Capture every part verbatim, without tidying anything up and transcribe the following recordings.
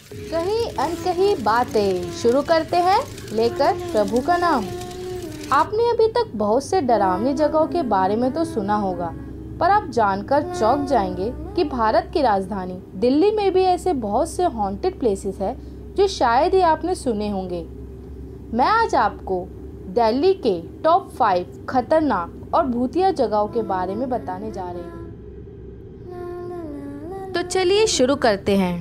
कही अनकही बातें शुरू करते हैं लेकर प्रभु का नाम। आपने अभी तक बहुत से डरावनी जगहों के बारे में तो सुना होगा, पर आप जानकर चौंक जाएंगे कि भारत की राजधानी दिल्ली में भी ऐसे बहुत से हॉन्टेड प्लेसेस हैं जो शायद ही आपने सुने होंगे। मैं आज आपको दिल्ली के टॉप फाइव खतरनाक और भूतिया जगहों के बारे में बताने जा रही हूँ। तो चलिए शुरू करते हैं।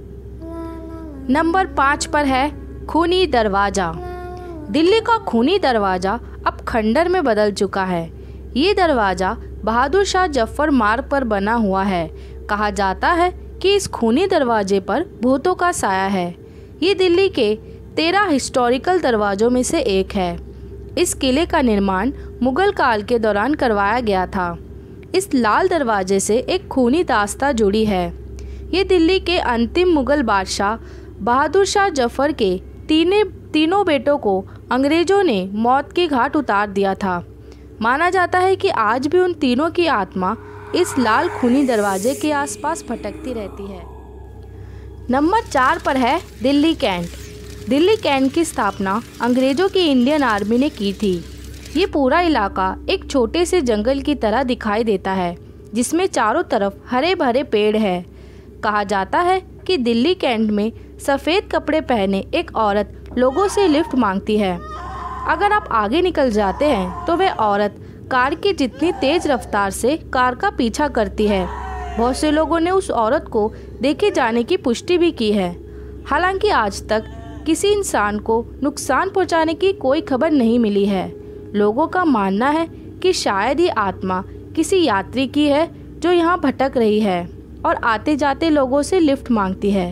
नंबर पाँच पर है खूनी दरवाज़ा। दिल्ली का खूनी दरवाज़ा अब खंडर में बदल चुका है। ये दरवाज़ा बहादुर शाह जफर मार्ग पर बना हुआ है। कहा जाता है कि इस खूनी दरवाजे पर भूतों का साया है। ये दिल्ली के तेरह हिस्टोरिकल दरवाज़ों में से एक है। इस किले का निर्माण मुगल काल के दौरान करवाया गया था। इस लाल दरवाजे से एक खूनी दास्तां जुड़ी है। ये दिल्ली के अंतिम मुगल बादशाह बहादुर शाह जफर के तीने तीनों बेटों को अंग्रेजों ने मौत के घाट उतार दिया था। माना जाता है कि आज भी उन तीनों की आत्मा इस लाल खूनी दरवाजे के आसपास भटकती रहती है। नंबर चार पर है दिल्ली कैंट। दिल्ली कैंट की स्थापना अंग्रेजों की इंडियन आर्मी ने की थी। ये पूरा इलाका एक छोटे से जंगल की तरह दिखाई देता है, जिसमें चारों तरफ हरे भरे पेड़ है। कहा जाता है कि दिल्ली कैंट में सफ़ेद कपड़े पहने एक औरत लोगों से लिफ्ट मांगती है। अगर आप आगे निकल जाते हैं तो वह औरत कार की जितनी तेज रफ्तार से कार का पीछा करती है। बहुत से लोगों ने उस औरत को देखे जाने की पुष्टि भी की है। हालांकि आज तक किसी इंसान को नुकसान पहुंचाने की कोई खबर नहीं मिली है। लोगों का मानना है कि शायद ये आत्मा किसी यात्री की है जो यहाँ भटक रही है और आते जाते लोगों से लिफ्ट मांगती है।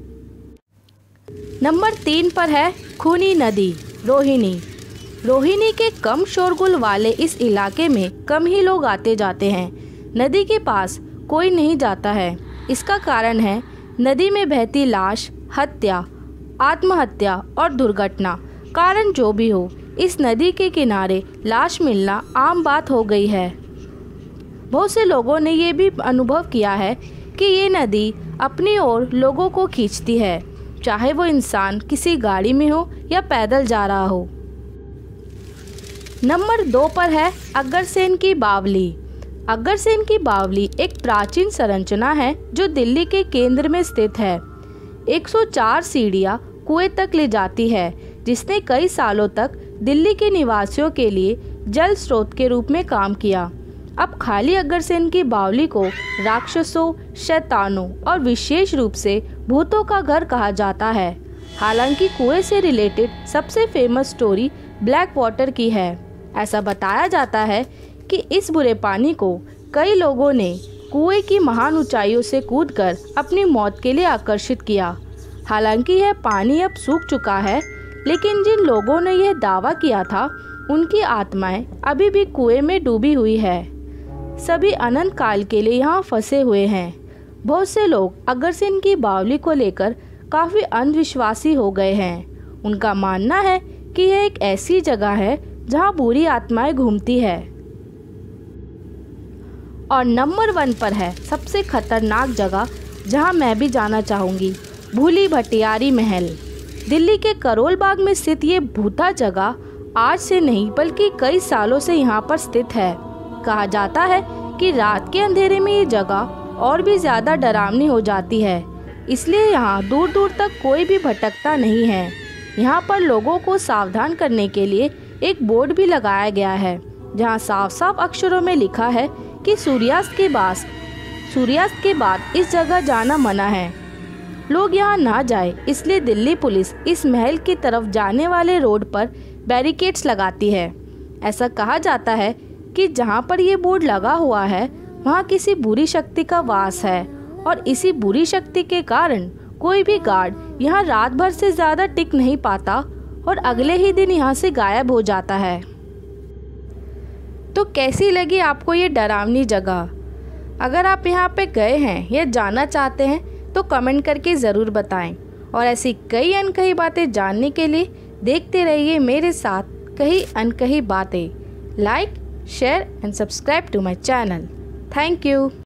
नंबर तीन पर है खूनी नदी रोहिणी। रोहिणी के कम शोरगुल वाले इस इलाके में कम ही लोग आते जाते हैं। नदी के पास कोई नहीं जाता है। इसका कारण है नदी में बहती लाश, हत्या, आत्महत्या और दुर्घटना। कारण जो भी हो, इस नदी के किनारे लाश मिलना आम बात हो गई है। बहुत से लोगों ने ये भी अनुभव किया है कि ये नदी अपनी ओर लोगों को खींचती है, चाहे वो इंसान किसी गाड़ी में हो या पैदल जा रहा हो। नंबर दो पर है अग्रसेन की बावली। अग्रसेन की बावली एक प्राचीन संरचना है जो दिल्ली के केंद्र में स्थित है। एक सौ चार सीढ़ियाँ कुएं तक ले जाती है, जिसने कई सालों तक दिल्ली के निवासियों के लिए जल स्रोत के रूप में काम किया। अब खाली अग्रसेन की बावली को राक्षसों, शैतानों और विशेष रूप से भूतों का घर कहा जाता है। हालांकि कुएं से रिलेटेड सबसे फेमस स्टोरी ब्लैक वाटर की है। ऐसा बताया जाता है कि इस बुरे पानी को कई लोगों ने कुएं की महान ऊंचाइयों से कूदकर अपनी मौत के लिए आकर्षित किया। हालांकि यह पानी अब सूख चुका है, लेकिन जिन लोगों ने यह दावा किया था उनकी आत्माएं अभी भी कुएं में डूबी हुई है। सभी अनंत काल के लिए यहाँ फंसे हुए हैं। बहुत से लोग अग्रसेन की बावली को लेकर काफ़ी अंधविश्वासी हो गए हैं। उनका मानना है कि यह एक ऐसी जगह है जहाँ बुरी आत्माएं घूमती है। और नंबर वन पर है सबसे खतरनाक जगह जहाँ मैं भी जाना चाहूँगी, भूली भटियारी महल। दिल्ली के करोल बाग में स्थित ये भूता जगह आज से नहीं बल्कि कई सालों से यहाँ पर स्थित है। कहा जाता है कि रात के अंधेरे में ये जगह और भी ज़्यादा डरावनी हो जाती है, इसलिए यहाँ दूर दूर तक कोई भी भटकता नहीं है। यहाँ पर लोगों को सावधान करने के लिए एक बोर्ड भी लगाया गया है, जहाँ साफ साफ अक्षरों में लिखा है कि सूर्यास्त के बाद सूर्यास्त के बाद इस जगह जाना मना है। लोग यहाँ ना जाए, इसलिए दिल्ली पुलिस इस महल की तरफ जाने वाले रोड पर बैरिकेड्स लगाती है। ऐसा कहा जाता है कि जहाँ पर ये बोर्ड लगा हुआ है वहाँ किसी बुरी शक्ति का वास है, और इसी बुरी शक्ति के कारण कोई भी गार्ड यहाँ रात भर से ज़्यादा टिक नहीं पाता और अगले ही दिन यहाँ से गायब हो जाता है। तो कैसी लगी आपको ये डरावनी जगह? अगर आप यहाँ पे गए हैं या जाना चाहते हैं तो कमेंट करके ज़रूर बताएं। और ऐसी कई अनकही बातें जानने के लिए देखते रहिए मेरे साथ कही अनकही बातें। Like, share and subscribe to my channel. Thank you.